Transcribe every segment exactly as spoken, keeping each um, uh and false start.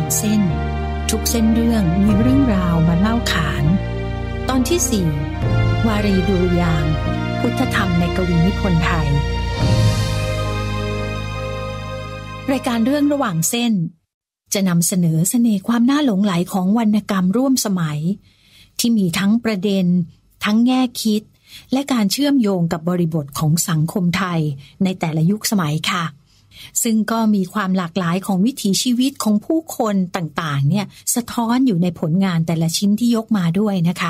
เส้นทุกเส้นเรื่องมีเรื่องราวมาเล่าขานตอนที่สี่วารีดุริยางค์พุทธธรรมในกวีนิพนธ์ไทยรายการเรื่องระหว่างเส้นจะนำเสนอเสน่ห์ความน่าหลงไหลของวรรณกรรมร่วมสมัยที่มีทั้งประเด็นทั้งแง่คิดและการเชื่อมโยงกับบริบทของสังคมไทยในแต่ละยุคสมัยค่ะซึ่งก็มีความหลากหลายของวิถีชีวิตของผู้คนต่างๆเนี่ยสะท้อนอยู่ในผลงานแต่ละชิ้นที่ยกมาด้วยนะคะ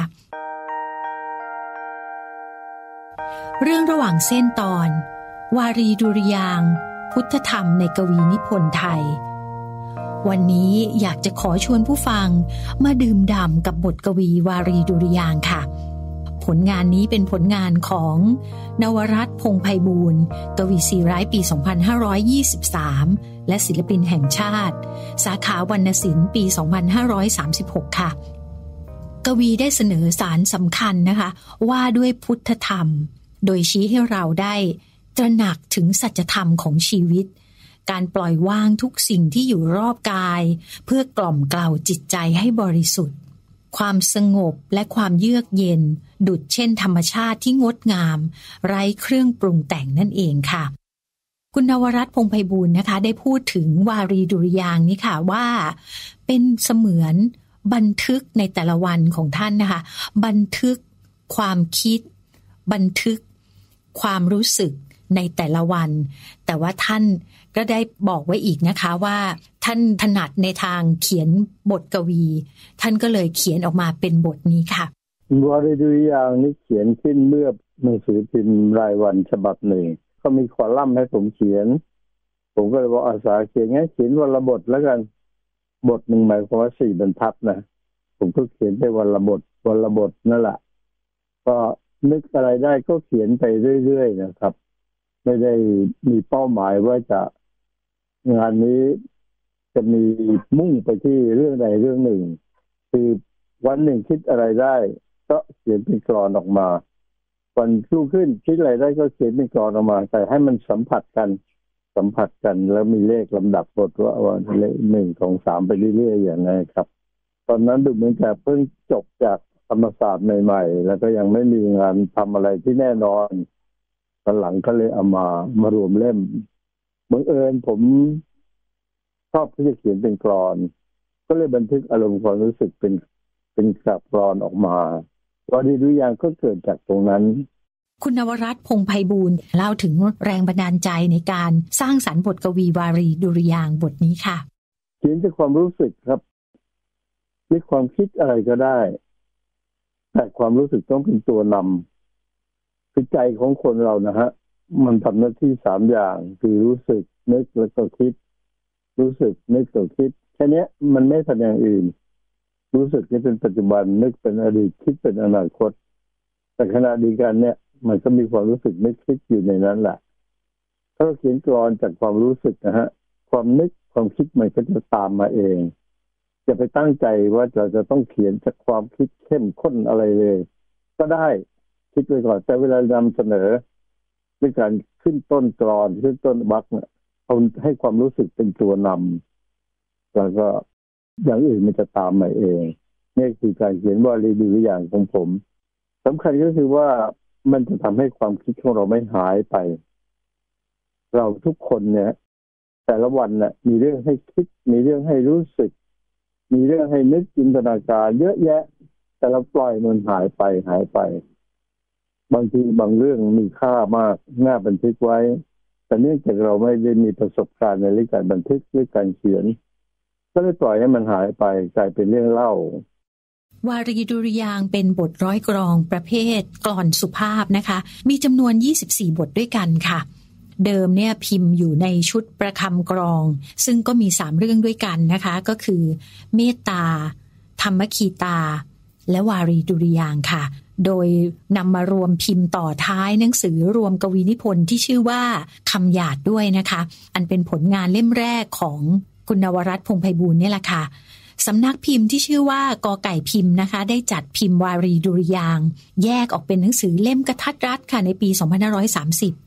เรื่องระหว่างเส้นตอนวารีดุริยางค์พุทธธรรมในกวีนิพนธ์ไทยวันนี้อยากจะขอชวนผู้ฟังมาดื่มด่ำกับบทกวีวารีดุริยางค์ค่ะผลงานนี้เป็นผลงานของนวรัตน์ พงษ์ไพบูลย์กวีซีร้ายปีสองพันห้าร้อยยี่สิบสามและศิลปินแห่งชาติสาขาวรรณศิลป์ปีสองพันห้าร้อยสามสิบหกค่ะกวีได้เสนอสารสำคัญนะคะว่าด้วยพุทธธรรมโดยชี้ให้เราได้ตระหนักถึงสัจธรรมของชีวิตการปล่อยวางทุกสิ่งที่อยู่รอบกายเพื่อกล่อมเกลาจิตใจให้บริสุทธิ์ความสงบและความเยือกเย็นดุจเช่นธรรมชาติที่งดงามไร้เครื่องปรุงแต่งนั่นเองค่ะคุณนวรัตน์ พงษ์ไพบูลย์นะคะได้พูดถึงวารีดุริยางค์นี้ค่ะว่าเป็นเสมือนบันทึกในแต่ละวันของท่านนะคะบันทึกความคิดบันทึกความรู้สึกในแต่ละวันแต่ว่าท่านก็ได้บอกไว้อีกนะคะว่าท่านถนัดในทางเขียนบทกวีท่านก็เลยเขียนออกมาเป็นบทนี้ค่ะวารีดุริยางค์นี้เขียนขึ้นเมื่อหนังสือพิมพ์รายวันฉบับหนึ่งเขามีคอลัมน์ให้ผมเขียนผมก็เลยบอกอาสาเขียนงั้นเขียนวันละบทแล้วกันบทหนึ่งหมายความว่าสี่บรรทัดนะผมก็เขียนไปวันละบทวันละบทนั่นแหละก็นึกอะไรได้ก็เขียนไปเรื่อยๆนะครับไม่ได้มีเป้าหมายว่าจะงานนี้จะมีมุ่งไปที่เรื่องใดเรื่องหนึ่งคือวันหนึ่งคิดอะไรได้ก็เขียนเป็นกลอนออกมาวันรุ่งขึ้นคิดอะไรได้ก็เขียนเป็นกลอนออกมาแต่ให้มันสัมผัสกันสัมผัสกันแล้วมีเลขลำดับบทว่าว่าเลขหนึ่งสองสามไปเรื่อยๆอย่างนี้ครับตอนนั้นดูเหมือนกับเพิ่งจบจากธรรมศาสตร์ใหม่ๆแล้วก็ยังไม่มีงานทำอะไรที่แน่นอนตอนหลังก็เลยเอามามารวมเล่มบังเอิญผมชอบที่จะเขียนเป็นกลอนก็เลยบันทึกอารมณ์ความรู้สึกเป็นเป็นกลอนออกมาวารีดุริยางค์ก็เกิดจากตรงนั้นคุณนวรัตน์ พงษ์ไพบูลย์เล่าถึงแรงบันดาลใจในการสร้างสรรค์บทกวีวารีดุริยางค์บทนี้ค่ะเขียนจากความรู้สึกครับด้วยความคิดอะไรก็ได้แต่ความรู้สึกต้องเป็นตัวนำคือใจของคนเรานะฮะมันทำหน้าที่สามอย่างคือรู้สึกนึกแล้วก็คิดรู้สึกนึกแล้วคิดแค่นี้มันไม่ทำอย่างอื่นรู้สึกนี่เป็นปัจจุบันนึกเป็นอดีตคิดเป็นอนาคตแต่ขณะเดียวกันเนี่ยมันก็มีความรู้สึกนึกคิดอยู่ในนั้นแหละถ้าเราเขียนกลอนจากความรู้สึกนะฮะความนึกความคิดมันก็จะตามมาเองจะไปตั้งใจว่าเราจะต้องเขียนจากความคิดเข้มข้นอะไรเลยก็ได้คิดไปก่อนแต่เวลานำเสนอด้วยการขึ้นต้นกลอนขึ้นต้นวรรคเนี่ยเอาให้ความรู้สึกเป็นตัวนำแล้วก็อย่างอื่นมันจะตามมาเองนี่คือการเขียนวารีดุริยางค์ของผมสำคัญก็คือว่ามันจะทำให้ความคิดของเราไม่หายไปเราทุกคนเนี่ยแต่ละวันเนี่ยมีเรื่องให้คิดมีเรื่องให้รู้สึกมีเรื่องให้นึกจินตนาการเยอะแยะแต่เราปล่อยมันหายไปหายไปบางทีบางเรื่องมีค่ามากน่าบันทึกไว้แต่เนื่องจากเราไม่ได้มีประสบการณ์ในเรื่องการบันทึกหรือการเขียนก็เลยปล่อยให้มันหายไปกลายเป็นเรื่องเล่าวารีดุริยางค์เป็นบทร้อยกลองประเภทกลอนสุภาพนะคะมีจำนวนยี่สิบสี่บทด้วยกันค่ะเดิมเนี่ยพิมพ์อยู่ในชุดประคำกลองซึ่งก็มีสามเรื่องด้วยกันนะคะก็คือเมตตาธรรมคีตาและวารีดุริยางค์ค่ะโดยนำมารวมพิมพ์ต่อท้ายหนังสือรวมกวีนิพนธ์ที่ชื่อว่าคำหยาดด้วยนะคะอันเป็นผลงานเล่มแรกของคุณนวรัตน์ พงษ์ไพบูลย์นี่แหละค่ะสำนักพิมพ์ที่ชื่อว่ากอไก่พิมพ์นะคะได้จัดพิมพ์วารีดุริยางค์แยกออกเป็นหนังสือเล่มกระทัดรัดค่ะในปีสองพันห้าร้อยสามสิบ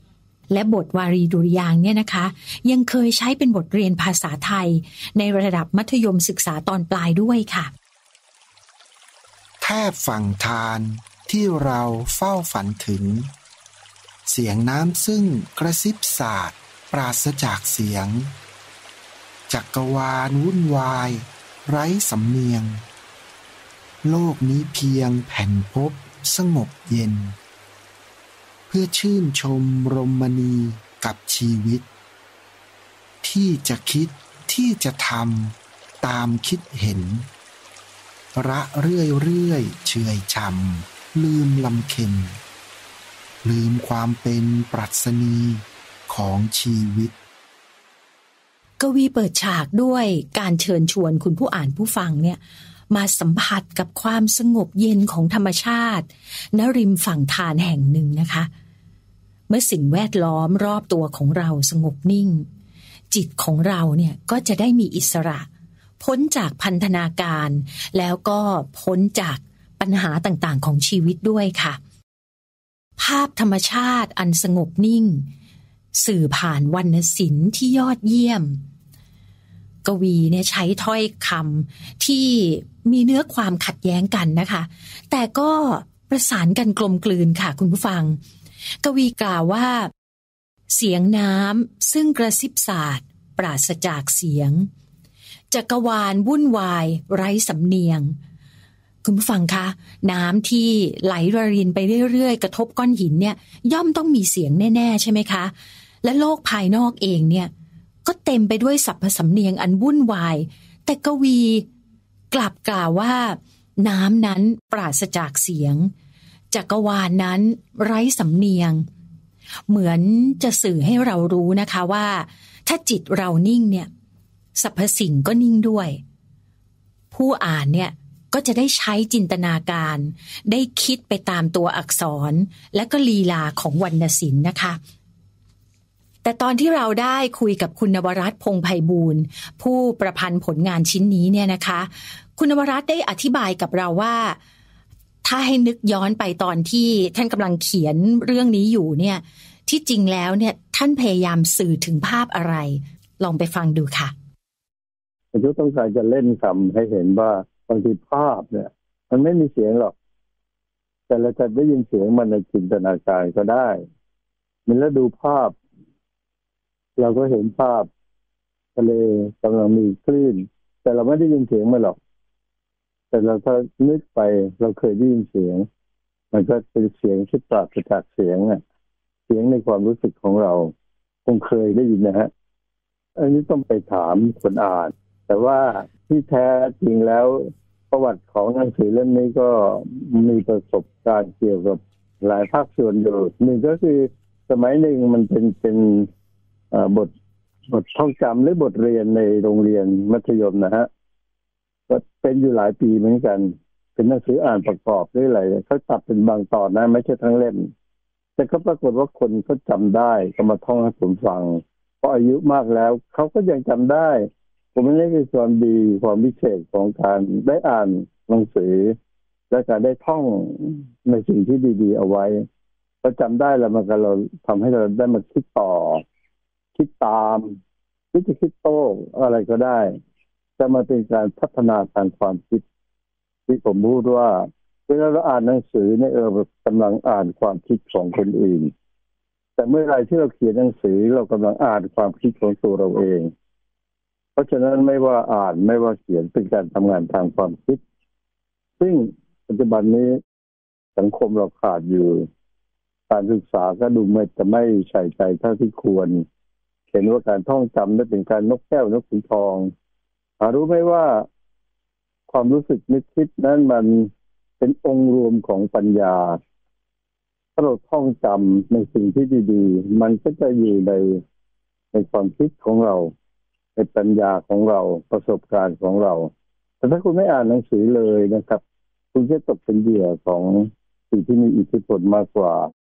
และบทวารีดุริยางค์เนี่ยนะคะยังเคยใช้เป็นบทเรียนภาษาไทยในระดับมัธยมศึกษาตอนปลายด้วยค่ะแทบฝั่งทานที่เราเฝ้าฝันถึงเสียงน้ำซึ่งกระซิบสาดปราศจากเสียงจักรวาลวุ่นวายไร้สำเนียงโลกนี้เพียงแผ่นภพสงบเย็นเพื่อชื่นชมรมณีกับชีวิตที่จะคิดที่จะทำตามคิดเห็นระเรื่อยเรื่อยเฉยชำลืมลำเค็ญลืมความเป็นปรัชนีของชีวิตกวีเปิดฉากด้วยการเชิญชวนคุณผู้อ่านผู้ฟังเนี่ยมาสัมผัสกับความสงบเย็นของธรรมชาติณริมฝั่งทานแห่งหนึ่งนะคะเมื่อสิ่งแวดล้อมรอบตัวของเราสงบนิ่งจิตของเราเนี่ยก็จะได้มีอิสระพ้นจากพันธนาการแล้วก็พ้นจากปัญหาต่างๆของชีวิตด้วยค่ะภาพธรรมชาติอันสงบนิ่งสื่อผ่านวรรณศิลป์ที่ยอดเยี่ยมกวีเนี่ยใช้ถ้อยคำที่มีเนื้อความขัดแย้งกันนะคะแต่ก็ประสานกันกลมกลืนค่ะคุณผู้ฟังกวีกล่าวว่าเสียงน้ำซึ่งกระซิบสาดปราศจากเสียงจักรวาลวุ่นวายไร้สำเนียงคุณผู้ฟังคะน้ำที่ไหลระรินไปเรื่อยๆกระทบก้อนหินเนี่ยย่อมต้องมีเสียงแน่ๆใช่ไหมคะและโลกภายนอกเองเนี่ยก็เต็มไปด้วยสรรพสำเนียงอันวุ่นวายแต่กวีกลับกล่าวว่าน้ำนั้นปราศจากเสียงจักรวาลนั้นไร้สำเนียงเหมือนจะสื่อให้เรารู้นะคะว่าถ้าจิตเรานิ่งเนี่ยสรรพสิ่งก็นิ่งด้วยผู้อ่านเนี่ยก็จะได้ใช้จินตนาการได้คิดไปตามตัวอักษรและก็ลีลาของวรรณศิลป์นะคะแต่ตอนที่เราได้คุยกับคุณนวรัตน์พงษ์ไพบูลย์ผู้ประพันธ์ผลงานชิ้นนี้เนี่ยนะคะคุณนวรัตน์ได้อธิบายกับเราว่าถ้าให้นึกย้อนไปตอนที่ท่านกำลังเขียนเรื่องนี้อยู่เนี่ยที่จริงแล้วเนี่ยท่านพยายามสื่อถึงภาพอะไรลองไปฟังดูค่ะผมก็ต้องการจะเล่นคำให้เห็นว่าบางทีภาพเนี่ยมันไม่มีเสียงหรอกแต่เราจะได้ยินเสียงมันในจินตนาการก็ได้มันแล้วดูภาพเราก็เห็นภาพทะเลกำลังมีคลื่นแต่เราไม่ได้ยินเสียงมันหรอกแต่เราถ้านึกไปเราเคยได้ยินเสียงมันก็เป็นเสียงที่ปราศจากเสียงอ่ะเสียงในความรู้สึกของเราคงเคยได้ยินนะฮะอันนี้ต้องไปถามคนอ่านแต่ว่าที่แท้จริงแล้วประวัติของหนังสือเล่มนี้ก็มีประสบการณ์เกี่ยวกับหลายภาคส่วนอยู่หนึ่งก็คือสมัยหนึ่งมันเป็นเป็นบทบทท่องจำหรือบทเรียนในโรงเรียนมัธยมนะฮะก็เป็นอยู่หลายปีเหมือนกันเป็นหนังสืออ่านประกอบด้วยอะไรเขาตัดเป็นบางตอนนะไม่ใช่ทั้งเล่มแต่ก็ปรากฏว่าคนเขาจำได้ก็มาท่องให้ผมฟังพออายุมากแล้วเขาก็ยังจำได้ผมไม่ได้คือความดีความพิเศษของการได้อ่านหนังสือและการได้ท่องในสิ่งที่ดีๆเอาไว้พอจำได้แล้วมันก็เราทำให้เราได้มาคิดต่อคิดตามหรือจะคิดโต้อะไรก็ได้จะมาเป็นการพัฒนาทางความคิดที่ผมพูดว่าเวลาเราอ่านหนังสือเนี่ยเออกำลังอ่านความคิดของคนอื่นแต่เมื่อไรที่เราเขียนหนังสือเรากำลังอ่านความคิดของตัวเราเองเพราะฉะนั้นไม่ว่าอ่านไม่ว่าเขียนเป็นการทำงานทางความคิดซึ่งปัจจุบันนี้สังคมเราขาดอยู่การศึกษาก็ดูไม่จะไม่ใส่ใจเท่าที่ควรเห็นว่าการท่องจำนั้นเป็นการนกแก้วนกขุนทองหารู้ไหมว่าความรู้สึกนึกคิดนั้นมันเป็นองค์รวมของปัญญาถ้าเราท่องจำในสิ่งที่ดีๆมันก็จะอยู่ในในความคิดของเราในปัญญาของเราประสบการณ์ของเราแต่ถ้าคุณไม่อ่านหนังสือเลยนะครับคุณจะตกเป็นเหยื่อของสิ่งที่มีอิทธิพลมากกว่า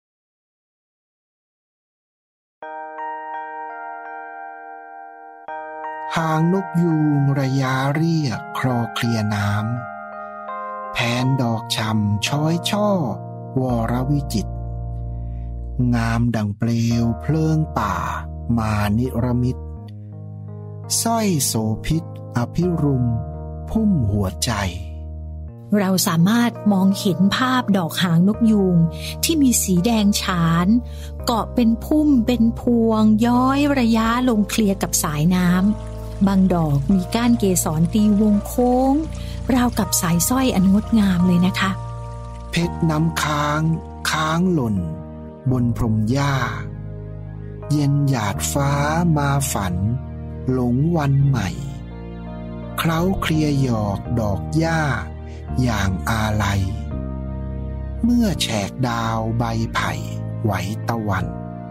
หางนกยูงระยะเรียกคลอเคลียน้ำแผนดอกชำช้อยช่อวรวิจิตรงามดังเปลวเพลิงป่ามานิรมิตสร้อยโสภิตอภิรุมพุ่มหัวใจเราสามารถมองเห็นภาพดอกหางนกยูงที่มีสีแดงฉานเกาะเป็นพุ่มเป็นพวงย้อยระยะลงเคลียร์กับสายน้ำบางดอกมีก้านเกสรตีวงโค้งราวกับสายสร้อยอันงดงามเลยนะคะเพชรน้ำค้างค้างหล่นบนพรมหญ้าเย็นหยาดฟ้ามาฝันหลงวันใหม่เคล้าเคลียหยอกดอกหญ้าอย่างอาลัยเมื่อแฉกดาวใบไผ่ไหวตะวัน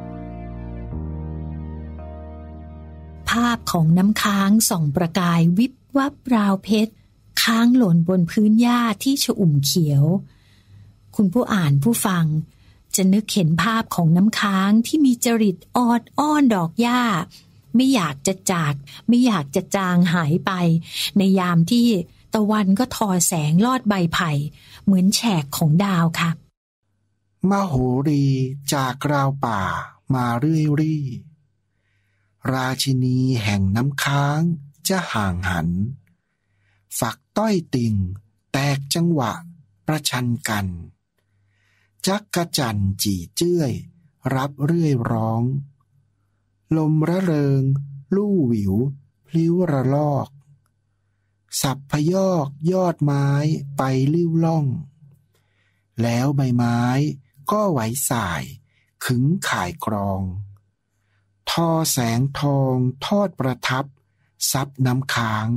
ภาพของน้ำค้างส่องประกายวิบวับราวเพชรค้างหล่นบนพื้นหญ้าที่ชอุ่มเขียวคุณผู้อ่านผู้ฟังจะนึกเห็นภาพของน้ำค้างที่มีจริตออดอ้อนดอกหญ้าไม่อยากจะจากไม่อยากจะจางหายไปในยามที่ตะวันก็ทอแสงลอดใบไผ่เหมือนแฉกของดาวค่ะมโหรีจากราวป่ามาเรื่อยรี่ราชินีแห่งน้ำค้างจะห่างหันฝักต้อยติ่งแตกจังหวะประชันกันจักกะจั่นจี่เจ้ยรับเรื่อยร้องลมระเริงลู่หวิวพลิ้วระลอกสับพยอกยอดไม้ไปลิ้วล่องแล้วใบไม้ก็ไหวสายขึงข่ายกรองทอแสงทองทอดประทับซับน้ำค้าง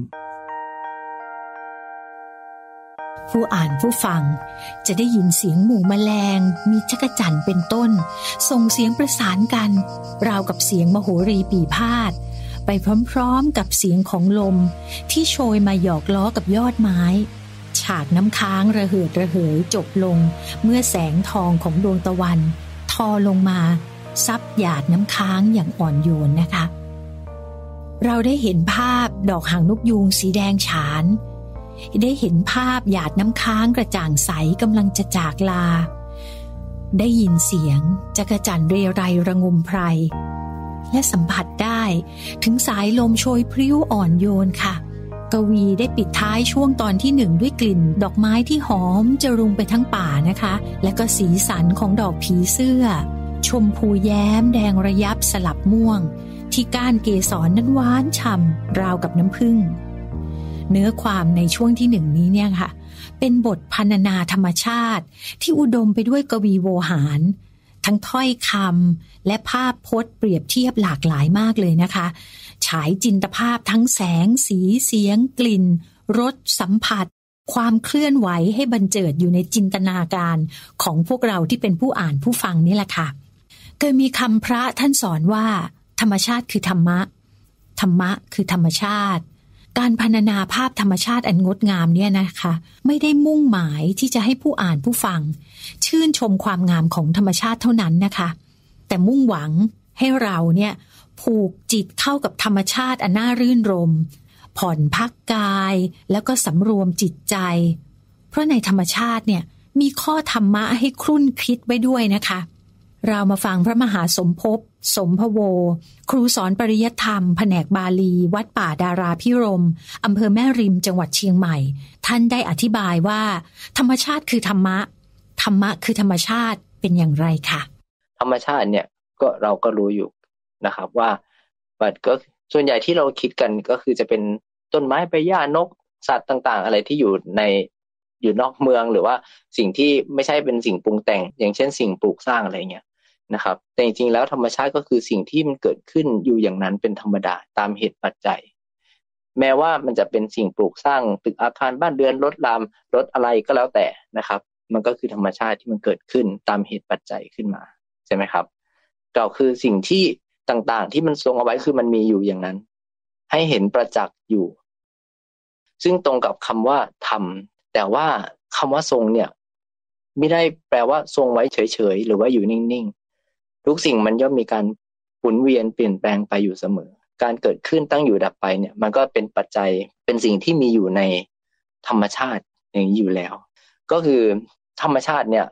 ผู้อ่านผู้ฟังจะได้ยินเสียงหมู่แมลงมีจักจั่นเป็นต้นส่งเสียงประสานกันราวกับเสียงมโหรีปีพาทย์ไปพร้อมๆกับเสียงของลมที่โชยมาหยอกล้อกับยอดไม้ฉากน้ำค้างระเหิดระเหยจบลงเมื่อแสงทองของดวงตะวันทอลงมาซับหยาดน้ำค้างอย่างอ่อนโยนนะคะเราได้เห็นภาพดอกหางนกยูงสีแดงฉานได้เห็นภาพหยาดน้ำค้างกระจ่างใสกำลังจะจากลาได้ยินเสียงจักจั่นเรไรระงมไพรและสัมผัสได้ถึงสายลมโชยพริ้วอ่อนโยนค่ะกวีได้ปิดท้ายช่วงตอนที่หนึ่งด้วยกลิ่นดอกไม้ที่หอมจรุงไปทั้งป่านะคะและก็สีสันของดอกผีเสื้อชมพูแย้มแดงระยับสลับม่วงที่ก้านเกสรนั้นหวานฉ่ำราวกับน้ำผึ้งเนื้อความในช่วงที่หนึ่งนี้เนี่ยค่ะเป็นบทพรรณนาธรรมชาติที่อุดมไปด้วยกวีโวหารทั้งถ้อยคำและภาพพจน์เปรียบเทียบหลากหลายมากเลยนะคะฉายจินตภาพทั้งแสงสีเสียงกลิ่นรสสัมผัสความเคลื่อนไหวให้บันเจิดอยู่ในจินตนาการของพวกเราที่เป็นผู้อ่านผู้ฟังนี่แหละค่ะเคยมีคำพระท่านสอนว่าธรรมชาติคือธรรมะธรรมะคือธรรมชาติการพรรณนาภาพธรรมชาติอันงดงามเนี่ยนะคะไม่ได้มุ่งหมายที่จะให้ผู้อ่านผู้ฟังชื่นชมความงามของธรรมชาติเท่านั้นนะคะแต่มุ่งหวังให้เราเนี่ยผูกจิตเข้ากับธรรมชาติอันน่ารื่นรมผ่อนพักกายแล้วก็สำรวมจิตใจเพราะในธรรมชาติเนี่ยมีข้อธรรมะให้ครุ่นคิดไว้ด้วยนะคะเรามาฟังพระมหาสมภพสมภโวครูสอนปริยัติธรรมแผนกบาลีวัดป่าดาราพิรมอำเภอแม่ริมจังหวัดเชียงใหม่ท่านได้อธิบายว่าธรรมชาติคือธรรมะธรรมะคือธรรมชาติเป็นอย่างไรคะธรรมชาติเนี่ยก็เราก็รู้อยู่นะครับว่าบัดก็ส่วนใหญ่ที่เราคิดกันก็คือจะเป็นต้นไม้ใบหญ้านกสัตว์ต่างๆอะไรที่อยู่ในอยู่นอกเมืองหรือว่าสิ่งที่ไม่ใช่เป็นสิ่งปรุงแต่งอย่างเช่นสิ่งปลูกสร้างอะไรเงี้ยนะครับแต่จริงๆแล้วธรรมชาติก็คือสิ่งที่มันเกิดขึ้นอยู่อย่างนั้นเป็นธรรมดาตามเหตุปัจจัยแม้ว่ามันจะเป็นสิ่งปลูกสร้างตึกอาคารบ้านเรือนรถรามรถอะไรก็แล้วแต่นะครับมันก็คือธรรมชาติที่มันเกิดขึ้นตามเหตุปัจจัยขึ้นมาใช่ไหมครับก็คือสิ่งที่ต่างๆที่มันทรงเอาไว้คือมันมีอยู่อย่างนั้นให้เห็นประจักษ์อยู่ซึ่งตรงกับคำว่าธรรมแต่ว่าคำว่าทรงเนี่ยไม่ได้แปลว่าทรงไว้เฉยๆหรือว่าอยู่นิ่งๆทุกสิ่งมันย่อมมีการหมุนเวียนเปลี่ยนแปลงไปอยู่เสมอการเกิดขึ้นตั้งอยู่ดับไปเนี่ยมันก็เป็นปัจจัยเป็นสิ่งที่มีอยู่ในธรรมชาติอย่างนี้อยู่แล้วก็คือธรรมชาติเนี่ย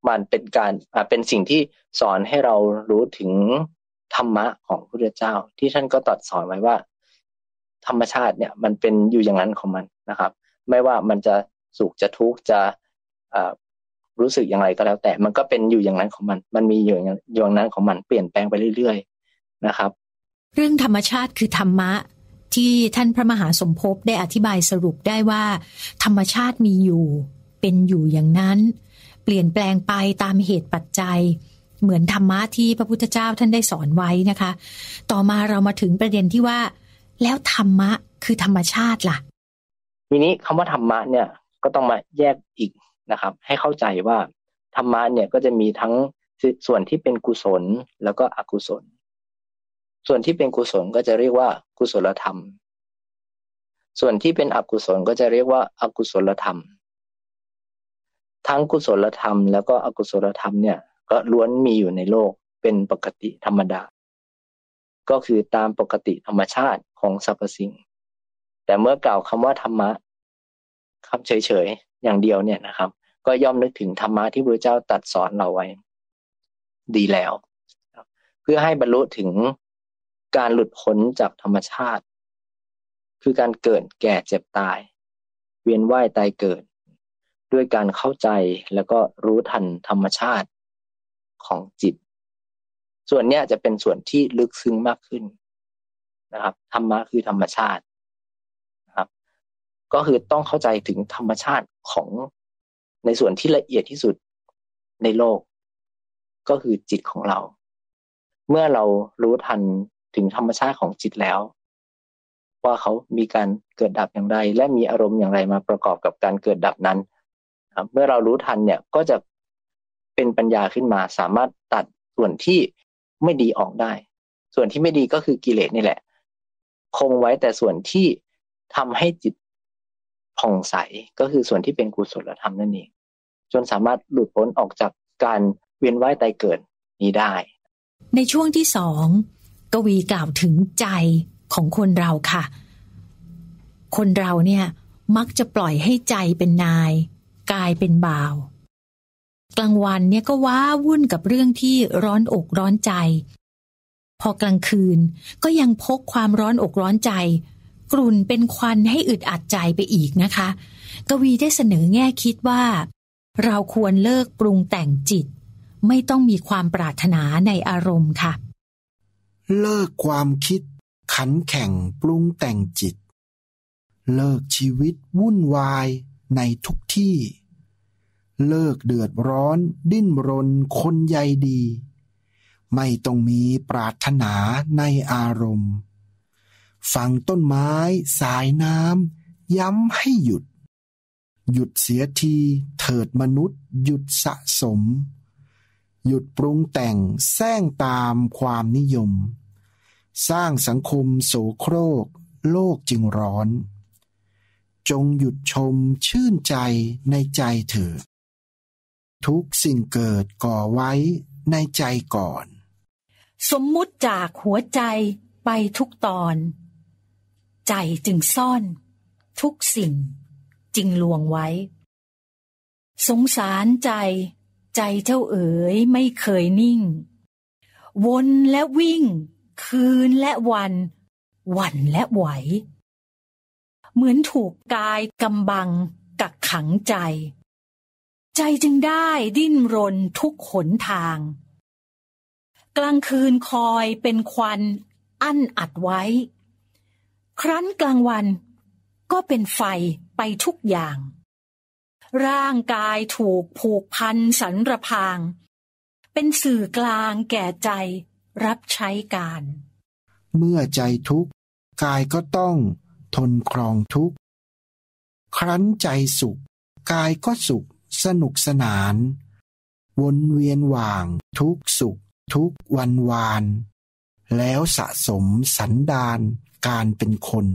มันเป็นการอ่าเป็นสิ่งที่สอนให้เรารู้ถึงธรรมะของพระพุทธเจ้าที่ท่านก็ตรัสสอนไว้ว่าธรรมชาติเนี่ยมันเป็นอยู่อย่างนั้นของมันนะครับไม่ว่ามันจะสุขจะทุกข์จะอ่ารู้สึกอย่างไรก็แล้วแต่มันก็เป็นอยู่อย่างนั้นของมันมันมีอยู่อย่างนั้นของมันเปลี่ยนแปลงไปเรื่อยๆนะครับเรื่องธรรมชาติคือธรรมะที่ท่านพระมหาสมภพได้อธิบายสรุปได้ว่าธรรมชาติมีอยู่เป็นอยู่อย่างนั้นเปลี่ยนแปลงไปตามเหตุปัจจัยเหมือนธรรมะที่พระพุทธเจ้าท่านได้สอนไว้นะคะต่อมาเรามาถึงประเด็นที่ว่าแล้วธรรมะคือธรรมชาติล่ะทีนี้คำว่าธรรมะเนี่ยก็ต้องมาแยกอีกนะครับให้เข้าใจว่าธรรมะเนี่ยก็จะมีทั้งส่วนที่เป็นกุศลแล้วก็อกุศลส่วนที่เป็นกุศลก็จะเรียกว่ากุศลธรรมส่วนที่เป็นอกุศลก็จะเรียกว่าอกุศลธรรมทั้งกุศลธรรมแล้วก็อกุศลธรรมเนี่ยก็ล้วนมีอยู่ในโลกเป็นปกติธรรมดาก็คือตามปกติธรรมชาติของสรรพสิ่งแต่เมื่อกล่าวคำว่าธรรมะคำเฉยๆอย่างเดียวเนี่ยนะครับก็ย่อมนึกถึงธรรมะที่พระเจ้าตรัสสอนเราไว้ดีแล้วเพื่อให้บรรลุถึงการหลุดพ้นจากธรรมชาติคือการเกิดแก่เจ็บตายเวียนว่ายตายเกิดด้วยการเข้าใจแล้วก็รู้ทันธรรมชาติของจิตส่วนเนี้ยจะเป็นส่วนที่ลึกซึ้งมากขึ้นนะครับธรรมะคือธรรมชาตินะครับก็คือต้องเข้าใจถึงธรรมชาติของในส่วนที่ละเอียดที่สุดในโลกก็คือจิตของเราเมื่อเรารู้ทันถึงธรรมชาติของจิตแล้วว่าเขามีการเกิดดับอย่างไรและมีอารมณ์อย่างไรมาประกอบกับการเกิดดับนั้นเมื่อเรารู้ทันเนี่ยก็จะเป็นปัญญาขึ้นมาสามารถตัดส่วนที่ไม่ดีออกได้ส่วนที่ไม่ดีก็คือกิเลสนี่แหละคงไว้แต่ส่วนที่ทำให้จิตผ่องใสก็คือส่วนที่เป็นกุศลธรรมนั่นเองจนสามารถหลุดพ้นออกจากการเวียนว่ายตายเกิดนี้ได้ในช่วงที่สองกวีกล่าวถึงใจของคนเราค่ะคนเราเนี่ยมักจะปล่อยให้ใจเป็นนายกายเป็นบ่าวกลางวันเนี่ยก็ว้าวุ่นกับเรื่องที่ร้อนอกร้อนใจพอกลางคืนก็ยังพกความร้อนอกร้อนใจกรุ่นเป็นควันให้อึดอัดใจไปอีกนะคะกวีได้เสนอแง่คิดว่าเราควรเลิกปรุงแต่งจิตไม่ต้องมีความปรารถนาในอารมณ์ค่ะเลิกความคิดขันแข่งปรุงแต่งจิตเลิกชีวิตวุ่นวายในทุกที่เลิกเดือดร้อนดิ้นรนคนใยดีไม่ต้องมีปรารถนาในอารมณ์ฟังต้นไม้สายน้ำย้ำให้หยุดหยุดเสียทีเถิดมนุษย์หยุดสะสมหยุดปรุงแต่งแซงตามความนิยมสร้างสังคมโสโครกโลกจึงร้อนจงหยุดชมชื่นใจในใจเถิดทุกสิ่งเกิดก่อไว้ในใจก่อนสมมุติจากหัวใจไปทุกตอนใจจึงซ่อนทุกสิ่งจึงลวงไว้สงสารใจใจเจ้าเอ๋ยไม่เคยนิ่งวนและวิ่งคืนและวันหวั่นและไหวเหมือนถูกกายกำบังกักขังใจใจจึงได้ดิ้นรนทุกหนทางกลางคืนคอยเป็นควันอั้นอัดไว้ครั้นกลางวันก็เป็นไฟไปทุกอย่างร่างกายถูกผูกพันสันระพางเป็นสื่อกลางแก่ใจรับใช้การเมื่อใจทุกข์กายก็ต้องทนครองทุกข์ครั้นใจสุขกายก็สุขสนุกสนานวนเวียนว่างทุกสุขทุกวันวานแล้วสะสมสันดานการเป็นคน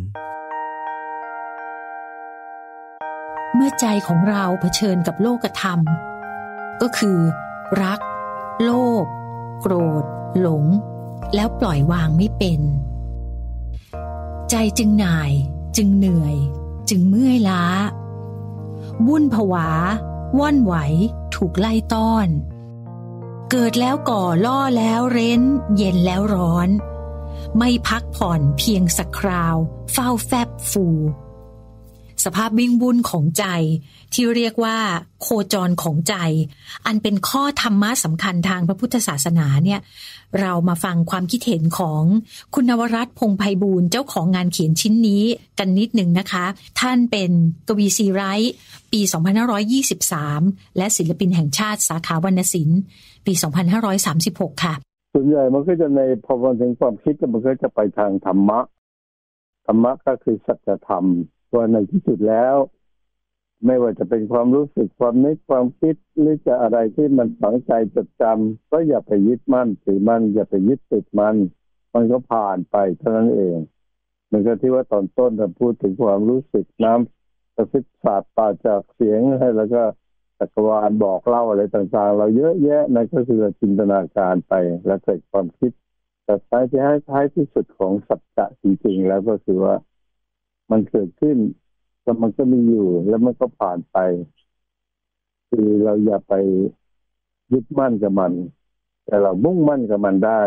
เมื่อใจของเราเผชิญกับโลกธรรมก็คือรักโลภโกรธหลงแล้วปล่อยวางไม่เป็นใจจึงหน่ายจึงเหนื่อยจึงเมื่อยล้าวุ่นผวาว่อนไหวถูกไล่ต้อนเกิดแล้วก่อล่อแล้วเร้นเย็นแล้วร้อนไม่พักผ่อนเพียงสักคราวเฝ้าแฟบฟูสภาพวิ่งวุ่นของใจที่เรียกว่าโคจรของใจอันเป็นข้อธรรมะสำคัญทางพระพุทธศาสนาเนี่ยเรามาฟังความคิดเห็นของคุณนวรัตน์พงษ์ไพบูลย์เจ้าของงานเขียนชิ้นนี้กันนิดหนึ่งนะคะท่านเป็นกวีซีไรต์ปีสองพันห้าร้อยยี่สิบสามและศิลปินแห่งชาติสาขาวรรณศิลป์ปีสองพันห้าร้อยสามสิบหกค่ะส่วนใหญ่มันก็จะในพอมันถึงความคิดมันก็จะไปทางธรรมะธรรมะก็คือสัจธรรมว่าในที่สุดแล้วไม่ว่าจะเป็นความรู้สึกความนึกความคิดหรือจะอะไรที่มันฝังใจจดจำก็อย่าไปยึดมั่นถือมั่นอย่าไปยึดติดมันมันก็ผ่านไปเท่านั้นเองเหมือนกับที่ว่าตอนต้นเราพูดถึงความรู้สึกน้ำกระซิบสาดปาจากเสียงให้แล้วก็จักรวาลบอกเล่าอะไรต่างๆเราเยอะแยะนั่นก็คือจินตนาการไปแล้วเกิดความคิดแต่ท้ายที่ให้ท้ายที่สุดของสัจจะจริงๆแล้วก็คือว่ามันเกิดขึ้นแล้วมันก็มีอยู่แล้วมันก็ผ่านไปคือเราอย่าไปยึดมั่นกับมันแต่เรามุ่งมั่นกับมันได้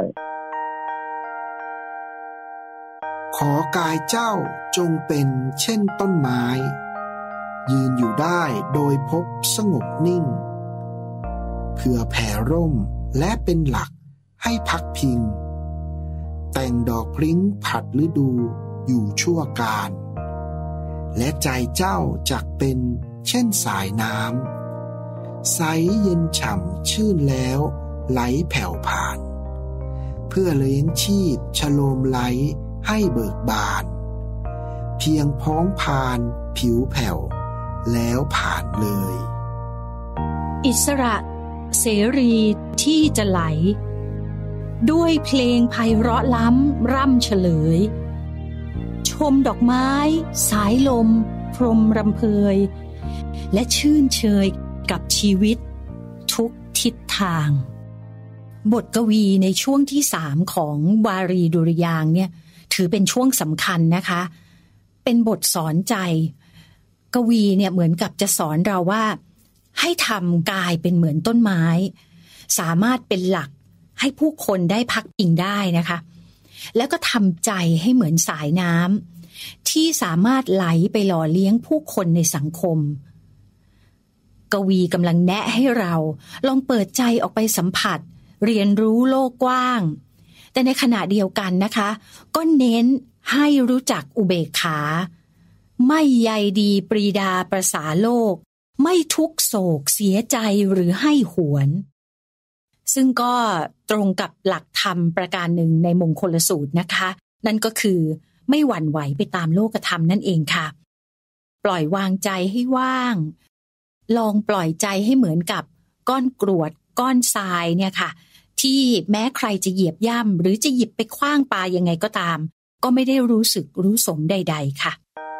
ขอกายเจ้าจงเป็นเช่นต้นไม้ยืนอยู่ได้โดยพบสงบนิ่งเพื่อแผ่ร่มและเป็นหลักให้พักพิงแต่งดอกพริ้งผัดฤดูอยู่ชั่วกาลและใจเจ้าจักเป็นเช่นสายน้ำใสเย็นฉ่ำชื่นแล้วไหลแผ่วผ่านเพื่อเลี้ยงชีพชโลมไหลให้เบิกบานเพียงพ้องผ่านผิวแผ่วแล้วผ่านเลยอิสระเสรีที่จะไหลด้วยเพลงไพเราะล้ำร่ำเฉลยชมดอกไม้สายลมพรมรำเพยและชื่นเชยกับชีวิตทุกทิศทางบทกวีในช่วงที่สามของวารีดุริยางค์เนี่ยถือเป็นช่วงสำคัญนะคะเป็นบทสอนใจกวีเนี่ยเหมือนกับจะสอนเราว่าให้ทำกายเป็นเหมือนต้นไม้สามารถเป็นหลักให้ผู้คนได้พักพิงได้นะคะแล้วก็ทำใจให้เหมือนสายน้ำที่สามารถไหลไปหล่อเลี้ยงผู้คนในสังคมกวีกำลังแนะให้เราลองเปิดใจออกไปสัมผัสเรียนรู้โลกกว้างแต่ในขณะเดียวกันนะคะก็เน้นให้รู้จักอุเบกขาไม่ใยดีปรีดาประสาโลกไม่ทุกโศกเสียใจหรือให้หวนซึ่งก็ตรงกับหลักธรรมประการหนึ่งในมงคลสูตรนะคะนั่นก็คือไม่หวั่นไหวไปตามโลกธรรมนั่นเองค่ะปล่อยวางใจให้ว่างลองปล่อยใจให้เหมือนกับก้อนกรวดก้อนทรายเนี่ยค่ะที่แม้ใครจะเหยียบย่ำหรือจะหยิบไปขว้างปายังไงก็ตามก็ไม่ได้รู้สึกรู้สมใดๆค่ะ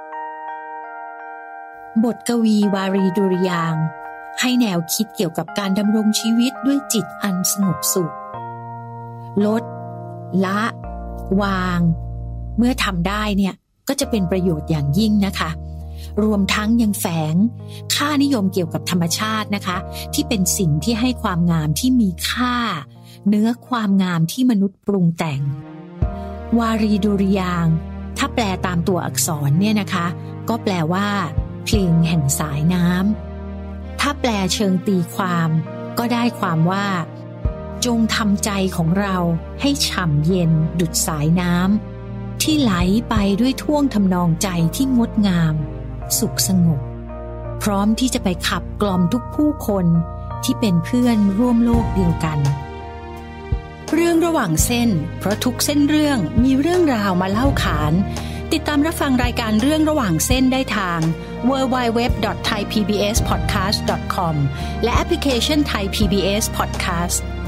บทกวีวารีดุริยางค์ให้แนวคิดเกี่ยวกับการดำรงชีวิตด้วยจิตอันสงบสุขลดละวางเมื่อทำได้เนี่ยก็จะเป็นประโยชน์อย่างยิ่งนะคะรวมทั้งยังแฝงค่านิยมเกี่ยวกับธรรมชาตินะคะที่เป็นสิ่งที่ให้ความงามที่มีค่าเนื้อความงามที่มนุษย์ปรุงแต่งวารีดุริยางค์ถ้าแปลตามตัวอักษรเนี่ยนะคะก็แปลว่าเพลงแห่งสายน้ำถ้าแปลเชิงตีความก็ได้ความว่าจงทำใจของเราให้ฉ่ำเย็นดุจสายน้ำที่ไหลไปด้วยท่วงทำนองใจที่งดงามสุขสงบพร้อมที่จะไปขับกล่อมทุกผู้คนที่เป็นเพื่อนร่วมโลกเดียวกันเรื่องระหว่างเส้นเพราะทุกเส้นเรื่องมีเรื่องราวมาเล่าขานติดตามรับฟังรายการเรื่องระหว่างเส้นได้ทาง ดับเบิลยู ดับเบิลยู ดับเบิลยู ดอท ไทย พี บี เอส พอดแคสต์ ดอท คอม และแอปพลิเคชัน Thai พี บี เอส Podcast